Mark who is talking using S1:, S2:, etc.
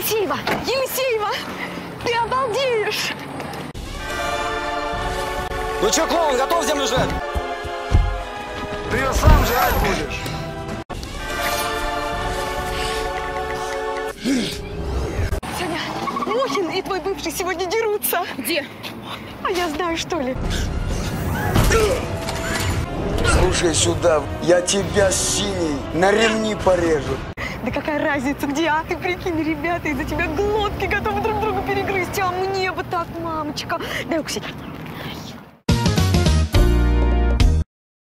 S1: Елисеева! Елисеева! Ты обалдеешь!
S2: Ну что, клоун, готов землю жрать?
S3: Ты ее сам жрать будешь.
S1: Саня, Мохин и твой бывший сегодня дерутся.
S4: Где?
S1: А я знаю, что ли.
S5: Слушай сюда, я тебя синий на ремни порежу.
S1: Да какая разница, где, а? Ты прикинь, ребята из-за тебя глотки готовы друг другу перегрызть, а мне бы так, мамочка. Дай укусить.